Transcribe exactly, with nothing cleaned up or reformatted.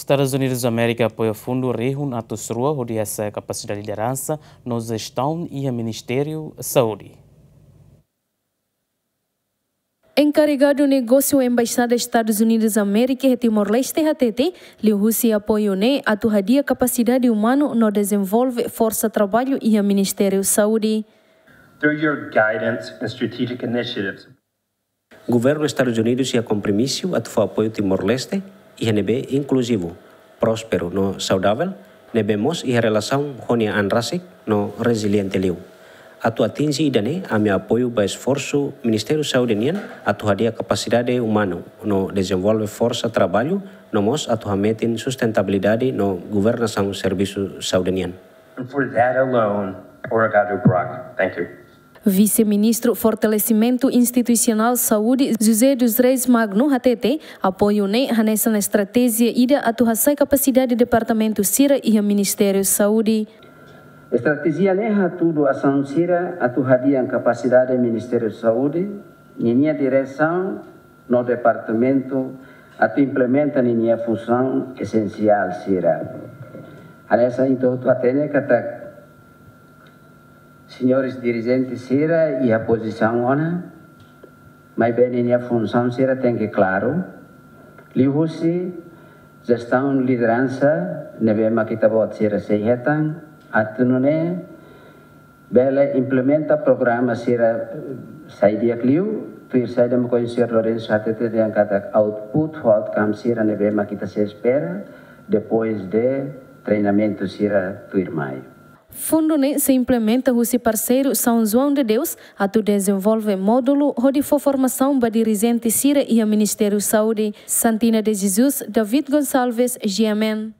Estados Unidos da América apoia fundo Rehun atos rua, onde essa capacidade de liderança na gestão e o Ministério da Saúde. Encarregado do negócio Embaixada dos Estados Unidos da América e Timor-Leste, H T T, Liu Husi apoiou a atuadia capacidade humana no desenvolve força trabalho e o Ministério da Saúde. Through your guidance and strategic initiatives, o governo dos Estados Unidos ia compromisso a tu apoio Timor-Leste e N B inclusivo, próspero no saudável, nebemos e a relação com a Anrasik no resiliente liu. A tu atinge idane a meu apoio para esforço Ministério da Saúde nian a tu hadia capacidade humana no desenvolve força trabalho no mos a tu metin sustentabilidade no governação serviço saúde nian. And for that alone, Obrigado, Brock. Thank you. Vice-ministro Fortalecimento Institucional Saúde, José dos Reis Magno, H T T, apoio nessa estratégia ida a atuar capacidade do Departamento Sira e o Ministério da Saúde. Estratégia neha tudo ação Sira atuaria em capacidade do Ministério da Saúde, minha direção no Departamento atu implementa minha função essencial Sira. Nessa então tu atende kata senhores dirigentes Sira e a posição ona, mas bem minha função Sira tem que claro, lihusi gestão liderança nebema kita buat Sira sehatan atunune bela implementa programa Sira saidia kliu tu saida mo conhecer Lourenço H T T yang kata output outcome Sira nebema kita se espera depois de treinamento Sira tu irmai. Fundo ne se implementa o parceiro São João de Deus a tu desenvolve módulo onde for formação para dirigente Sira e o Ministério da Saúde. Santina de Jesus, David Gonçalves, G M N.